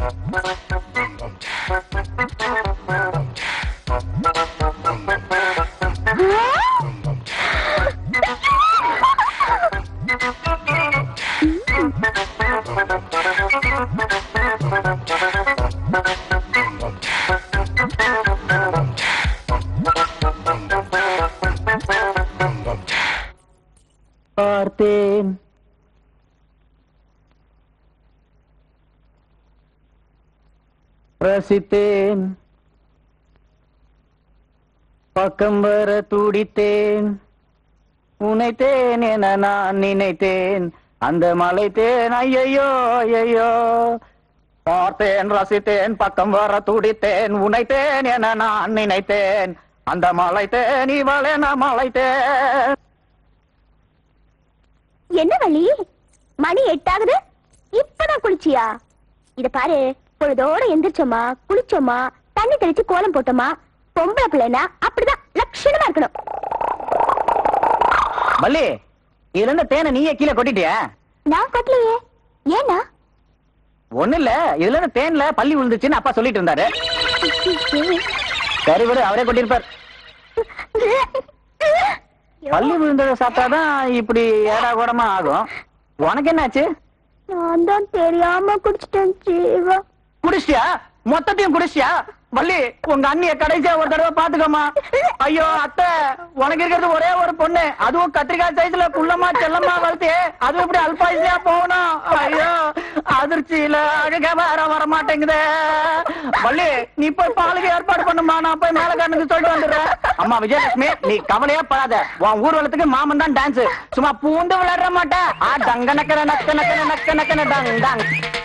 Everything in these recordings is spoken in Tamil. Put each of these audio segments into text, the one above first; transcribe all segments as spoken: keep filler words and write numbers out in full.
பார்த்தேன் ரசித்தேன் பக்கம் வர துடித்தேன் உனைத்தேன் என நான் நினைத்தேன் அந்த மலைத்தேன் ஐயையோ ஐயையோ பார்த்தேன் ரசித்தேன் பக்கம் வர துடித்தேன் உனைத்தேன் என நான் நினைத்தேன் அந்த மலைத்தேன் இவளே நான் மலைத்தேன். என்ன வழி மணி எட்டாகுது இப்பதான் குளிச்சியா? இத பாரு, பொழுதோட எந்திரிச்சோமா குளிச்சோமா தண்ணி தெளிச்சு கோலம் போட்டோமா பொம்பளை பிள்ளைனா அப்படிதான் லட்சணமா இருக்கணும். மல்லி இதுல இருந்து தேனை நீயே கீழே கொட்டிட்டியா? நான் கொட்டலையே. ஏன்னா ஒண்ணு இல்ல, இதுல இருந்து தேன்ல பள்ளி விழுந்துச்சுன்னு அப்பா சொல்லிட்டு இருந்தாரு. சரி விடு, அவரே கொட்டிருப்பார். பள்ளி விழுந்ததை சாப்பிட்டாதான் இப்படி ஏடா கூடமா ஆகும். உனக்கு என்னாச்சு? நான் தான் தெரியாம குடிச்சிட்டேன் ஜீவா. குடிச்சியா? மொத்தத்தையும் குடிச்சியா? வள்ளி உங்க அண்ணிய கடைசியா ஒரு தடவை பாத்துக்கோமா. ஐயோ அத்தை, உனக்கு இருக்கிறது ஒரே ஒரு பொண்ணு, அதுவும் கத்திரிக்காய் சைஸ்ல குள்ளமா செல்லமா வளர்த்து அதுவும் இப்படி அல்பாயுசியா போகணும். ஐயோ அதிர்ச்சியில அழுக வர வர மாட்டேங்குதே. வள்ளி நீ போய் பாலுக்கு ஏற்பாடு பண்ணுமா, நான் போய் மேல கண்ணுக்கு சொல்லிட்டு வந்துடுறேன். அம்மா விஜயலட்சுமி நீ கவலையே படாத, உன் ஊர்வலத்துக்கு மாமன் தான் டான்ஸ், சும்மா பூந்து விளையாட மாட்டேன். ஆ டங்க நக்கன நக்க நக்கன நக்க நக்கன டங் டங்.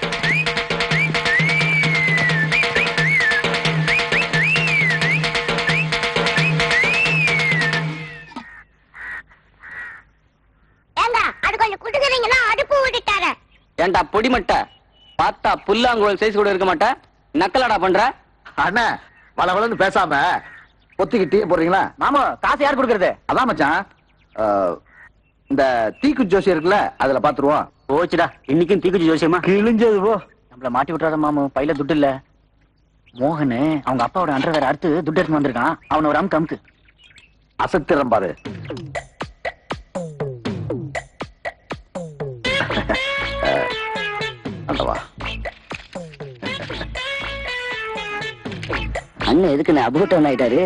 ஏண்டா பொடி மட்ட பார்த்தா புல்லாங்குழல் சைஸ் கூட இருக்க மாட்டேன், நக்கலடா பண்ற. அண்ணா வளவளன்னு பேசாம பொத்திக்கிட்டே போறீங்களா? மாமா காசு யார் கொடுக்கறது? அதான் மச்சான், இந்த தீக்குச்சி ஜோசி இருக்குல்ல அதுல பாத்துருவோம். போச்சுடா, இன்னைக்கும் தீக்குச்சி ஜோசியமா கிழிஞ்சது போ. நம்மள மாட்டி விட்டுறாத மாமு, பையில துட்டு இல்ல. மோகனு அவங்க அப்பாவோட அண்டர் வேற அடுத்து துட்டு எடுத்து வந்திருக்கான், அவனை ஒரு அமுக்கு அமுக்கு. அசத்திரம் பாரு. அண்ணன் எதுக்கு நான் அபூட்டம் ஆயிட்டாரு?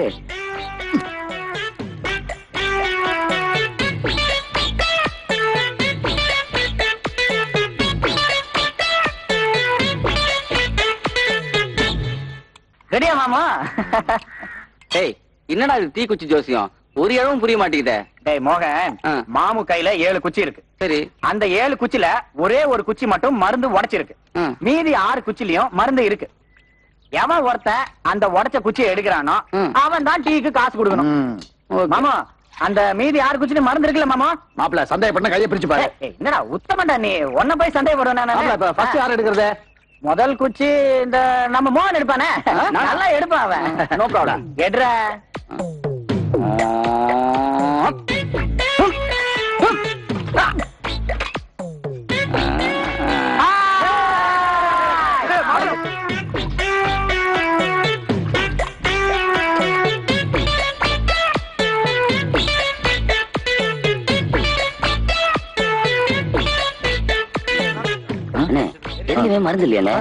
ரெடியா மாமா? டேய் என்னடா இது தீக்குச்சி ஜோசியம், ஒரு இடமும் புரிய மாட்டேங்குதே. டேய் மோகன், மாமு கையில ஏழு குச்சி இருக்கு. சரி, அந்த ஏழு குச்சில ஒரே ஒரு குச்சி மட்டும் மருந்து உடைச்சிருக்கு. மீதி ஆறு குச்சிலையும் மருந்து இருக்கு. எவன் ஒருத்த அந்த உடைச்ச குச்சியை எடுக்கிறானோ அவன் தான் டீக்கு காசு கொடுக்கணும். மாமா அந்த மீதி ஆறு குச்சில மருந்து இருக்குல்ல மாமா? மாப்பிள்ள சந்தேகப்பட்ட கையை பிரிச்சு பாரு. என்னடா உத்தமண்டா நீ, ஒன்ன போய் சந்தேகப்படுவேன். யார் எடுக்கிறது? முதல் குச்சி இந்த நம்ம மோகன் எடுப்பானே, நல்லா எடுப்பான் அவன். நோ ப்ராப்ளம், எடுற. எதுவுமே மருந்து இல்லையானே?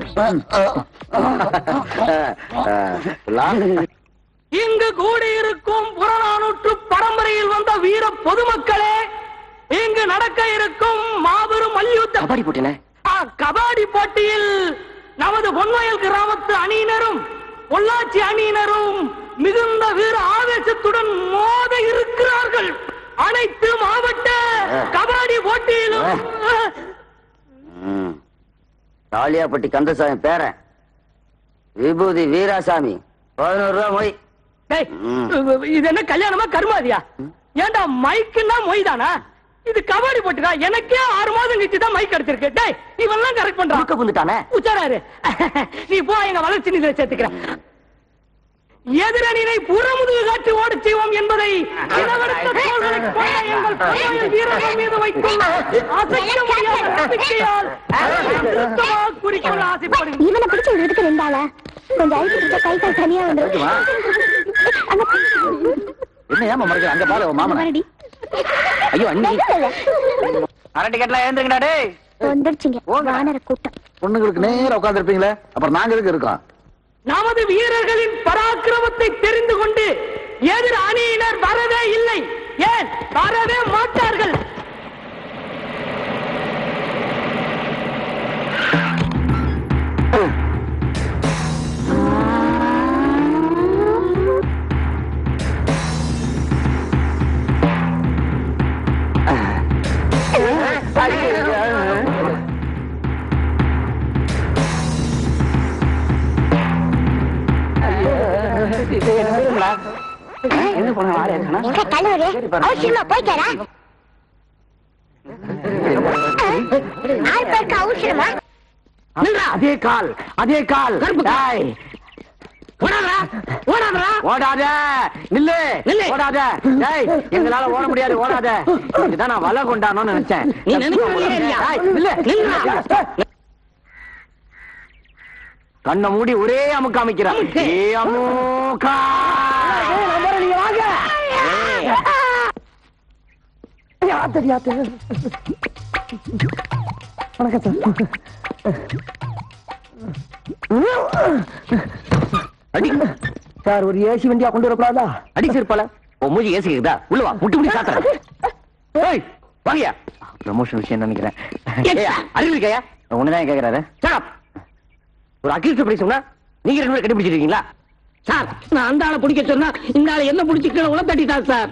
இங்கு கூடியிருக்கும் புறநானூற்று பரம்பரையில் வந்த வீர பொதுமக்களே, இங்கு நடக்க இருக்கும் மாபெரும் மல்யுத்த கபாடி போட்டின கபாடி போட்டியில் நமது பொன்வயல் கிராமத்து அணியினரும் பொள்ளாச்சி அணியினரும் மிகுந்த வீர ஆவேசத்துடன் மோத இருக்கிறார்கள். அனைத்து மாவட்ட கபாடி போட்டியிலும் தாலியாப்பட்டி கந்தசாமி பேரன் விபூதி வீராசாமி பதினோரு ரூபாய் மொய். இது என்ன கல்யாணமா கருமாதியா? ஏண்டா மைக்குன்னா மொய் தானா? இது கபாடி போட்டுக்கா, எனக்கே ஆறு மாதம் கழிச்சு தான் மைக் கிடைச்சிருக்கு. டேய் இவெல்லாம் கரெக்ட் பண்றான். வந்துட்டானே உச்சாராரு. நீ போ, எங்க வளர்ச்சி நிதியில சேர்த்துக்கிறேன். எதிரணியை புறமுதுகு காட்டி ஓடச் செய்வோம் என்பதை இனவெடுத்த தோள்களைக் கொண்ட எங்கள் படையின் வீரர்கள் மீது வைத்துள்ள அசைக்க முடியாத நம்பிக்கையால் திருத்தமாக குறிக்கொள்ள ஆசைப்படுகிறேன். இவனை பிடிச்ச விடுறதுக்கு ரெண்டாளா கொஞ்சம் ஐந்து கிட்ட கை கால் தனியா வந்துடும். என்ன ஏமா மறைக்க அங்க பாரு மாமன். மறுபடி ஐயோ அண்ணி அரட்டி கட்டலாம் ஏந்திருங்கடா டேய். வந்துருச்சுங்க வானர கூட்டம். பொண்ணுங்களுக்கு நேரா உட்கார்ந்து இருப்பீங்களே, அப்புறம் நாங்க எதுக்கு இருக்கோம்? நமது வீரர்களின் பராக்கிரமத்தை தெரிந்து கொண்டு எதிர் அணியினர் வரவே இல்லை, ஏன் வரவே மாட்டார்கள். என்ன பண்ண அவசியமா போய்க்காரா அவசரமா அதே கால் அதே கால் ஓடாத நில்லு நில்லு ஓடாத. டேய் எங்களால ஓட முடியாது, ஓடாத. இதுதான் நான் வலை கொண்டானோன்னு நினைச்சேன். நீ நினைக்க கண்ணை மூடி ஒரே அமுக்க அமைக்கிறான். சார் ஒரு ஏசி வண்டியா கொண்டு வரக்கூடாதா? அடி சிறுப்பால மூஞ்சி ஏசி இருக்குதா? உள்ள வா, முட்டி முடி சாத்துறேன். வாங்கியா ப்ரமோஷன் விஷயம் நினைக்கிறேன். அறிவிக்கையா ஒண்ணுதான் கேக்குறாரு. ஒரு அகில் பிடிச்ச சொன்னா நீங்க ரெண்டு பேரும் கண்டுபிடிச்சிருக்கீங்களா? சார் நான் அந்த ஆளை பிடிக்க சொன்னா இந்த ஆளை என்ன பிடிச்சிக்க உள்ள தட்டிட்டார் சார்.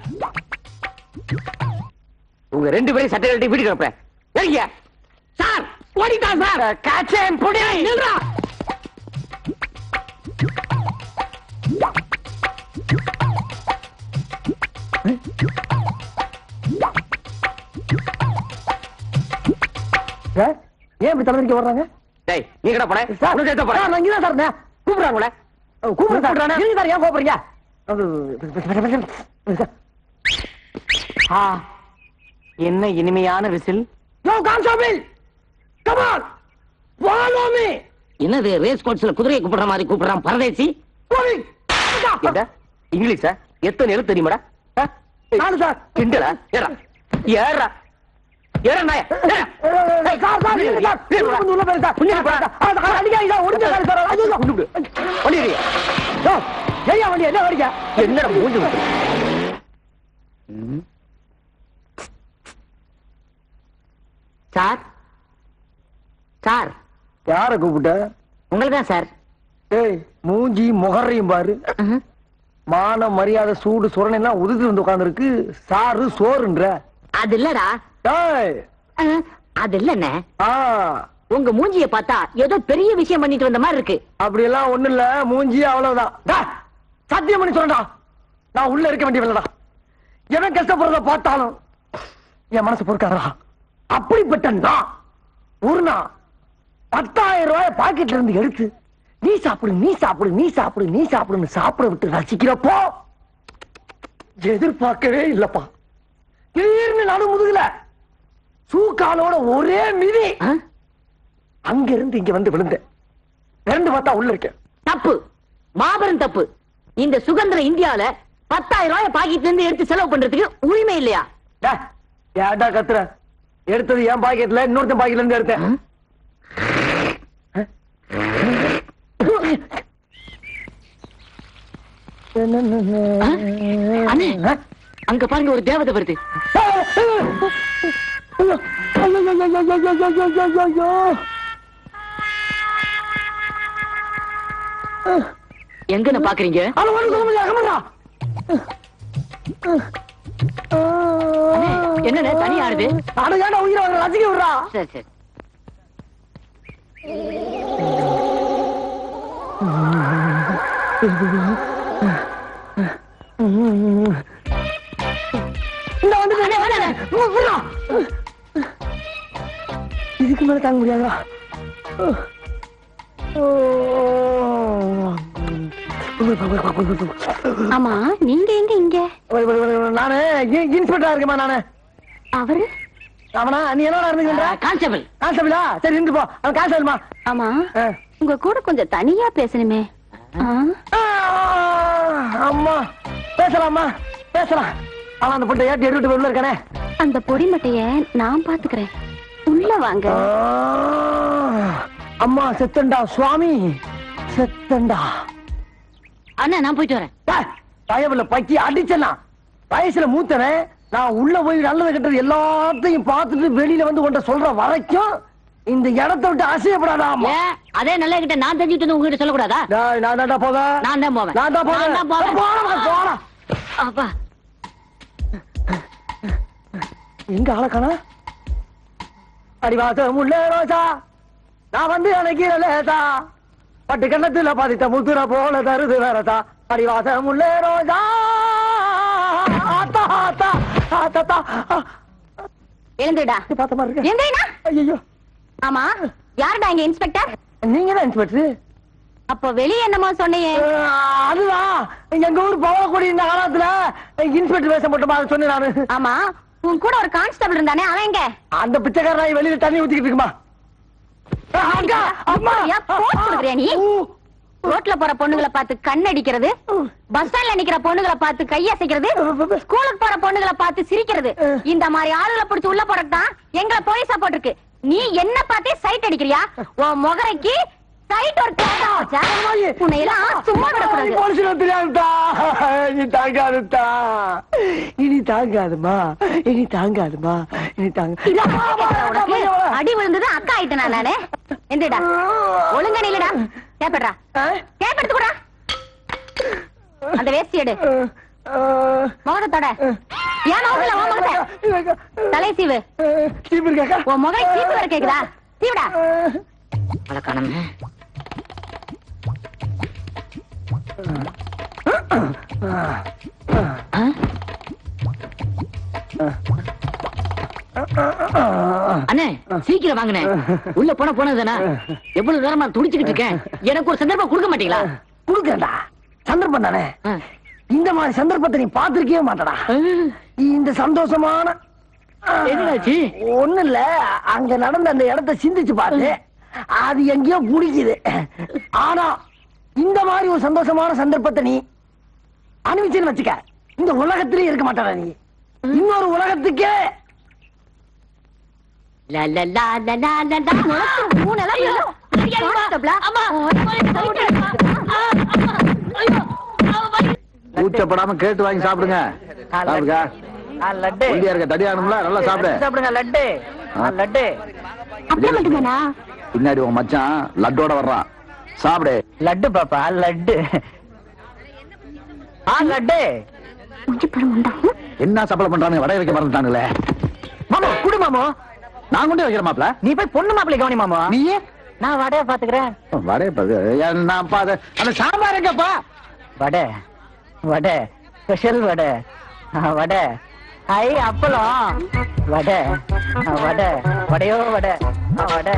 உங்க ரெண்டு பேரும் சட்டை கட்டி வீட்டுக்கு வைப்பேன். சரிங்க சார், ஓடிட்டான் சார். காச்சேன் புடி நில்றா. ஏன் இப்படி தலைவலிக்க வர்றாங்க? டேய் நீ கடை போற சார், உனக்கு ஏத்த போற நான் இங்க தான் சார். கூப்பிடுறாங்களே கூப்பிடுறானே நீங்க சார் ஏன் கோபறீங்க? ஆ என்ன இனிமையான விசில். No constable come on follow me. என்னது ரேஸ் கோர்ஸ்ல குதிரையை கூப்பிடுற மாதிரி கூப்பிடுறான் பரதேசி. என்ன இங்கிலீஷா? எத்தனை எழுத்து தெரியுமாடா? நாலு சார். கிண்டலா? ஏறா ஏறா ஏறா நாய ஏறா. ஏய் கார் கார் நீங்க சார் கொஞ்சம் உள்ள போய் சார் புண்ணிய போடா. அட அடிக்காதீங்க சார், ஒடிஞ்ச கார் சார். ஐயோ குண்டு வண்டியா. ஓ ஏயா வண்டி என்ன வடிங்க? என்னடா மூஞ்சி விட்டு. சார் சார் யார கூப்பிட்ட? உங்களதான் சார். ஏய் மூஞ்சி முகரையும் பாரு. மான மரியாதை சூடு சுரணை எல்லாம் உதுத்து வந்து உட்கார்ந்து இருக்கு. சாரு சோறுன்ற அது இல்லடா. அது இல்லண்ணே, உங்க மூஞ்சிய பார்த்தா ஏதோ பெரிய விஷயம் பண்ணிட்டு வந்த மாதிரி இருக்கு. அப்படி எல்லாம் ஒண்ணு இல்ல, மூஞ்சி அவ்வளவுதான். சத்தியம் பண்ணி சொல்றா, நான் உள்ள இருக்க வேண்டியவளடா. எவன் கஷ்டப்படுறத பார்த்தாலும் என் மனசு பொறுக்காதா. அப்படிப்பட்ட நான் ஒரு நாள் பத்தாயிரம் ரூபாய் பாக்கெட்ல இருந்து எடுத்து நீ சாப்பிடு நீ சாப்பிடு நீ சாப்பிடு நீ சாப்பிடுன்னு சாப்பிட விட்டு ரசிக்கிறப்போ எதிர்பார்க்கவே இல்லப்பா. திடீர்னு நடு முதுகுல சூக்காலோட ஒரே மிதி. அங்க இருந்து இங்க வந்து விழுந்தேன். ரெண்டு பார்த்தா உள்ள இருக்கேன். தப்பு, மாபெரும் தப்பு. இந்த சுதந்திர இந்தியால பத்தாயிரம் ரூபாய் பாக்கெட்ல இருந்து எடுத்து செலவு பண்றதுக்கு உரிமை இல்லையா? ஏடா கத்துற? எடுத்தது என் பாக்கெட்ல, இன்னொருத்தன் பாக்கெட்ல இருந்து எடுத்தேன். அங்க பாருங்க ஒரு தேவதை வருது. எங்க பாக்குறீங்க? என்ன தனி ஆடுது? அடகான உயிரை ரசிக்க விடுறா. சரி சரி. இதுக்கு மேல தாங்க முடியாதா? ஆமா நீங்க எங்க இங்க? நானு இன்ஸ்பெக்டரா இருக்கேமா நானு. அவரு அவனா நீ என்ன இருந்துக்கின்ற? கான்ஸ்டபிள். கான்ஸ்டபிளா? சரி இருந்து போ. அவன் கான்ஸ்டபிள்மா. ஆமா உங்க கூட கொஞ்சம் தனியா பேசணுமே. அம்மா பேசலாமா? பேசலாம். அவன் அந்த பொண்ணை ஏற்றி எடுத்துட்டு உள்ள இருக்கானே. அந்த பொடி மட்டைய நான் பாத்துக்கிறேன். உள்ள வாங்க. அம்மா செத்தண்டா சுவாமி செத்தண்டா. அண்ணா நான் போயிட்டு வரேன். பயவுல பக்கி அடிச்சனா வயசுல மூத்தனே. நான் உள்ள போய் நல்லது கெட்டது எல்லாத்தையும் பார்த்துட்டு வெளியில வந்து கொண்ட சொல்ற வரைக்கும் இந்த இடத்தை விட்டு அசையப்படாதா? அதே நல்ல கிட்ட நான் தெரிஞ்சுட்டு உங்ககிட்ட சொல்லக்கூடாதா? நான் தான்டா போவேன். நான் தான் போவேன். நான் தான் போவேன். போறேன். அப்பா எங்க ஆளக்கானா? அடிவாசம் உள்ள ரோசா நான் வந்து அணைக்கிறேதா பட்டு கண்ணத்துல பாதித்த முத்துற போல தருது வேறதா. அடிவாசம் உள்ள ரோசா ஆத்தா ஆத்தா ஆத்தா எழுந்துடா. பார்த்த மாதிரி இருக்கு. எங்கடா? ஐயோ ஆமா யாருடா இங்க இன்ஸ்பெக்டர்? நீங்க தான் இன்ஸ்பெக்டர். அப்ப வெளியே என்னமோ சொன்னீங்க? அதுதான் எங்க ஊர் போகக்கூடிய இந்த காலத்துல இன்ஸ்பெக்டர் வேஷம் போட்டு மாதிரி சொன்னேன் நானு. ஆமா உன் கூட ஒரு கான்ஸ்டபிள் இருந்தானே அவன் எங்க? அந்த பிச்சைக்காரன் வெளியில தண்ணி ஊத்திக்கிட்டு இருக்குமா? நீ ரோட்ல போற பொண்ணுகளை பார்த்து கண் அடிக்கிறது, பஸ் ஸ்டாண்ட்ல நிக்கிற பொண்ணுகளை பார்த்து கையசைக்கிறது, ஸ்கூலுக்கு போற பொண்ணுகளை பார்த்து சிரிக்கிறது, இந்த மாதிரி ஆளுகளை பிடிச்சு உள்ள போறதுதான் எங்களை போலீஸா போட்டிருக்கு. நீ என்ன பார்த்தே சைட் அடிக்கிறியா? உன் முகரைக்கு சைட் ஒரு கேட்டா வச்சா உன்னை எல்லாம் சும்மா விடக்கூடாது. போலீஸ் தெரியாதுதா. இனி தாங்காதுதா. இனி தாங்காதுமா. இனி தாங்காதுமா. இனி தாங்க. அடி விழுந்தது அக்கா ஆயிட்டேனா நானு? எந்தடா ஒழுங்கா நில்லுடா. கேப்படா கேப்படுத்து கூட அந்த வேஸ்டி எடு. முகத்தோட ஏன் முகத்துல உன் முகத்தை தலை சீவு. சீப்பு இருக்காக்கா? உன் முகம் சீப்பு வர கேக்குதா? சீவுடா. வழக்கானமே அண்ணே சீக்கிரம் வாங்கண்ணே. உள்ள போன போனதுதானா? எவ்வளவு நேரமா துடிச்சுக்கிட்டு இருக்கேன். எனக்கு ஒரு சந்தர்ப்பம் கொடுக்க மாட்டீங்களா? குடுக்கண்டா. சந்தர்ப்பம் தானே. இந்த மாதிரி சந்தர்ப்பத்தை நீ பாத்திருக்கவே மாட்டடா. இந்த சந்தோஷமான என்னாச்சு? ஒண்ணு இல்ல, அங்க நடந்த அந்த இடத்தை சிந்திச்சு பாரு. அது எங்கேயோ புடிக்குது. ஆனா இந்த மாதிரி ஒரு சந்தோஷமான சந்தர்ப்பத்தை நீ அனுபவிச்சுன்னு வச்சுக்க, இந்த உலகத்திலே இருக்க மாட்டாடா நீ. இன்னொரு உலகத்துக்கே கூச்சப்படாம கேட்டு வாங்கி சாப்பிடுங்க. லட்டு இருக்க தடியானும்ல நல்லா சாப்பிடு. சாப்பிடுங்க லட்டு லட்டு. பின்னாடி உன் மச்சான் லட்டோட வர்றான். சாப்பிடு. லட்டு பாப்பா லட்டு. ஆ லட்டு. என்ன சப்பளம் பண்றாங்க? வடைய வைக்க மறந்துட்டானுங்களே. மாமா குடு மாமா. நான் கொண்டு வைக்கிற மாப்பிள. நீ போய் பொண்ணு மாப்பிளை கவனி மாமா. நீ நான் வடைய பாத்துக்கிறேன். வடைய பாத்து நான் பாத அந்த சாம்பார் எங்கப்பா? வடை வடை ஸ்பெஷல் வடை வடை. ஐ அப்பளம் வடை வடை வடையோ வடை வடை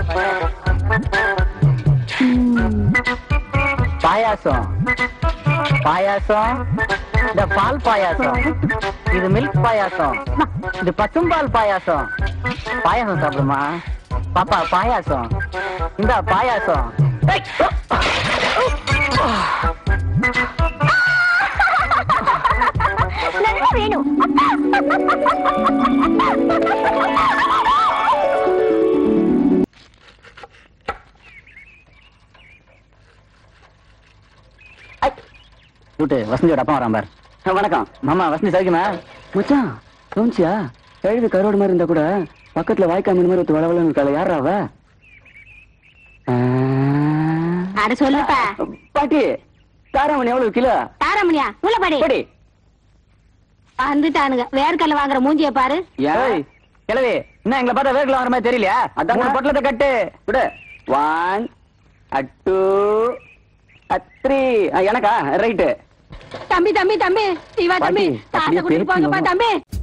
பாயாசம் பாயாசம். இந்த பால் பாயாசம், இது மில்க் பாயாசம், இது பசும்பால் பாயாசம். பாயாசம் சாப்பிடுமா பாப்பா? பாயாசம் இந்த பாயாசம். வேணும். கூட்டு வசந்தியோட அப்பா வரான் பார். வணக்கம் மாமா. வசந்தி சௌக்கியமா? மச்சான் கவுன்சியா? கழுவி கரோடு மாதிரி இருந்தா கூட பக்கத்துல வாய்க்கா மீன் மாதிரி ஒருத்தர் வளவலன்னு இருக்காள. யாரா அவ? அட சொல்லுப்பா. பாட்டி தாராமணி எவ்வளவு கிலோ? தாராமணியா? உள்ள படி படி. வந்துட்டானுங்க. வேர்க்கல்ல வாங்குற மூஞ்சிய பாரு. ஏய் கிழவி, என்ன எங்களை பார்த்தா வேர்க்கல வாங்குற மாதிரி தெரியலையா? அதான் பொட்டலத்தை கட்டு விடு. One two three. எனக்கா? ரைட்டு. தம்பி தம்பி தம்பி சிவா தம்பி பாட்டி, அப்படியே தாத்த கூட்டிட்டு போங்கப்பா பேத்தி தம்பி.